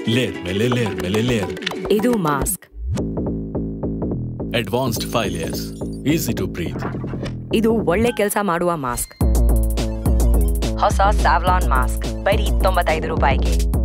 Layer ಮೇಲೆ layer ಮೇಲೆ layer. ಇದು mask. Advanced 5 layers. Easy to breathe. ಇದು ಒಳ್ಳೆ ಕೆಲಸ ಮಾಡುವ ಮಾಸ್ಕ್. ಹೊಸ ಸ್ಯಾವ್ಲಾನ್ ಮಾಸ್ಕ್ ಬರೀ 95 ರೂಪಾಯಿಗೆ.